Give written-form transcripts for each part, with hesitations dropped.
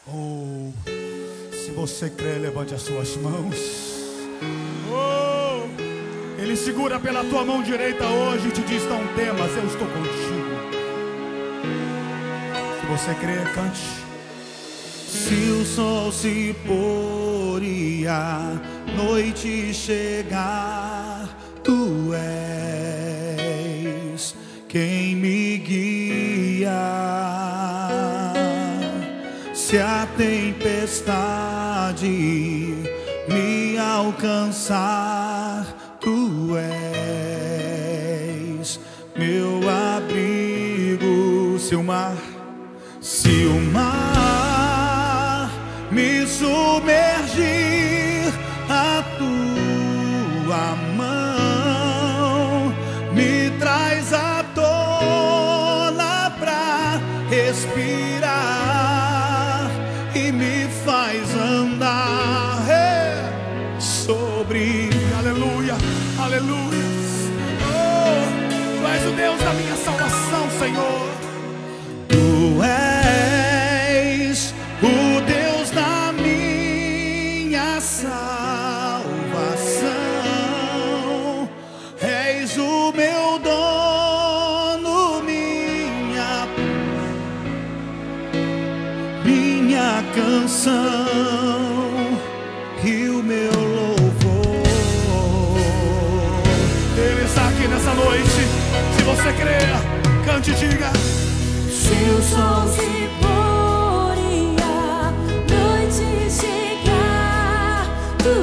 Oh, se você crê, levante as suas mãos. Oh, Ele segura pela tua mão direita hoje e te diz: não temas, eu estou contigo. Se você crê, cante. Se o sol se pôr e a noite chegar, tu és quem me guia. Se a tempestade me alcançar, tu és meu abrigo. Se o mar me submergir, a tua mão me traz à tona pra respirar e me faz andar sobre. Aleluia, aleluia. Oh, tu és o Deus da minha salvação, Senhor. Tu és o Deus da minha salvação, és o meu dono, minha canção e o meu louvor. Ele está aqui nessa noite. Se você crer, cante e diga. Se o sol se pôr e a noite chegar, tu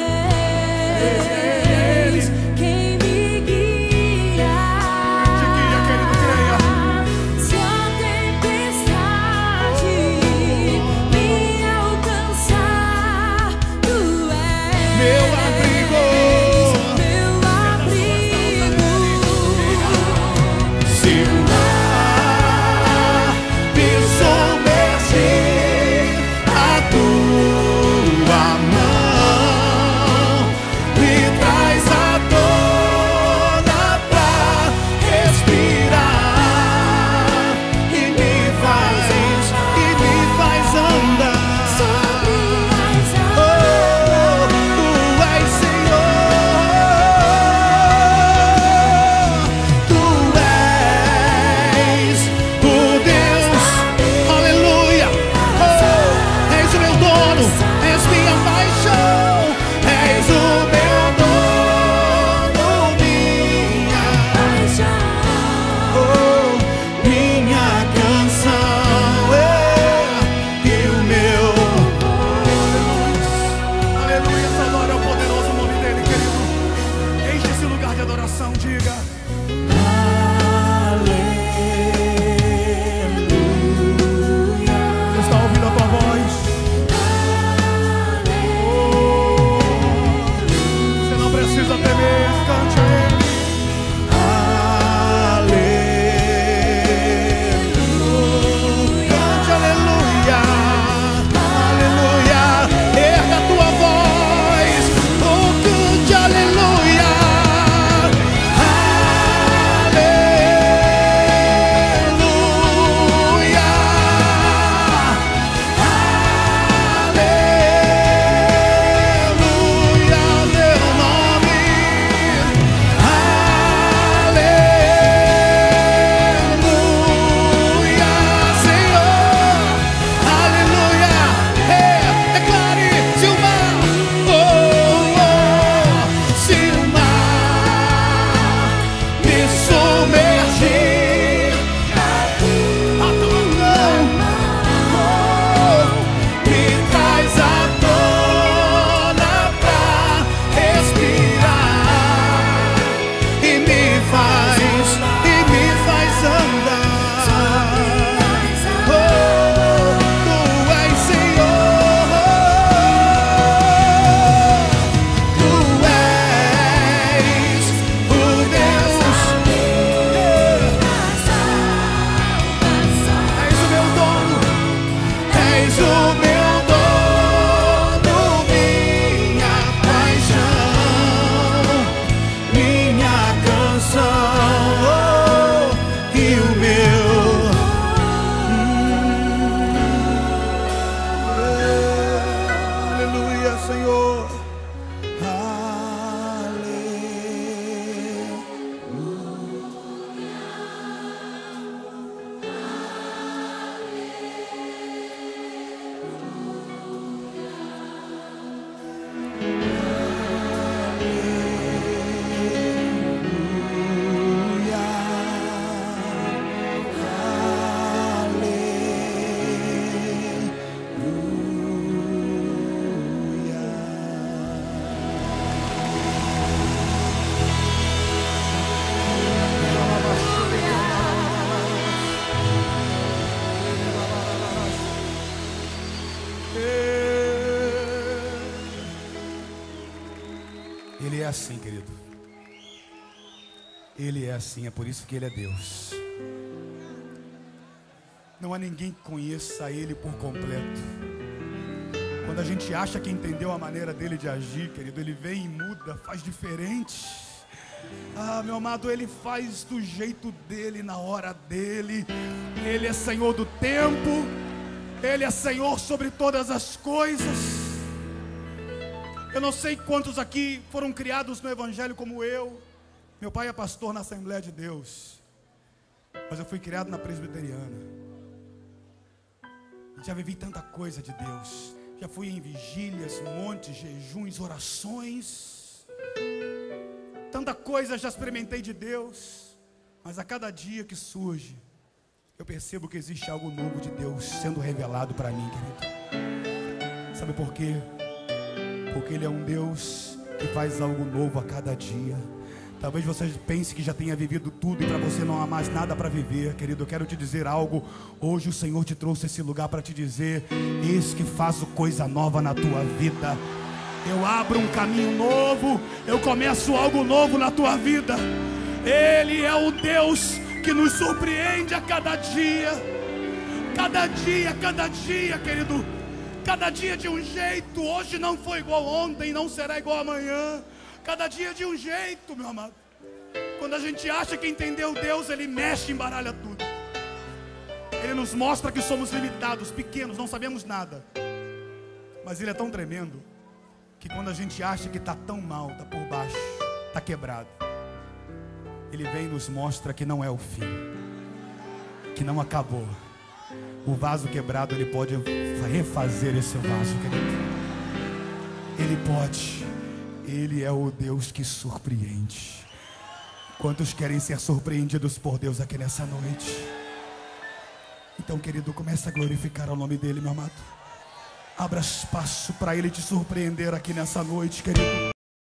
és quem me guia. Te guia, querido, creia. Se a tempestade me alcançar, tu és Meu abrigo. meu abrigo. Se o mar me Ele é assim, querido. Ele é assim, é por isso que Ele é Deus. Não há ninguém que conheça Ele por completo. Quando a gente acha que entendeu a maneira dele de agir, querido, Ele vem e muda, faz diferente. Ah, meu amado, Ele faz do jeito dele, na hora dele. Ele é Senhor do tempo. Ele é Senhor sobre todas as coisas. Eu não sei quantos aqui foram criados no Evangelho como eu. Meu pai é pastor na Assembleia de Deus, mas eu fui criado na Presbiteriana. Já vivi tanta coisa de Deus. Já fui em vigílias, montes, jejuns, orações. Tanta coisa já experimentei de Deus. Mas a cada dia que surge, eu percebo que existe algo novo de Deus sendo revelado para mim, querido. Sabe por quê? Porque Ele é um Deus que faz algo novo a cada dia. Talvez você pense que já tenha vivido tudo e para você não há mais nada para viver, querido. Eu quero te dizer algo. Hoje o Senhor te trouxe esse lugar para te dizer: eis que faço coisa nova na tua vida. Eu abro um caminho novo, eu começo algo novo na tua vida. Ele é o Deus que nos surpreende a cada dia. Cada dia, querido. Cada dia de um jeito. Hoje não foi igual ontem, não será igual amanhã. Cada dia de um jeito, meu amado. Quando a gente acha que entendeu Deus, Ele mexe e embaralha tudo. Ele nos mostra que somos limitados, pequenos, não sabemos nada. Mas Ele é tão tremendo que quando a gente acha que está tão mal, está por baixo, está quebrado, Ele vem e nos mostra que não é o fim, que não acabou. O vaso quebrado, Ele pode refazer esse vaso, querido. Ele pode. Ele é o Deus que surpreende. Quantos querem ser surpreendidos por Deus aqui nessa noite? Então, querido, comece a glorificar o nome dele, meu amado. Abra espaço para Ele te surpreender aqui nessa noite, querido.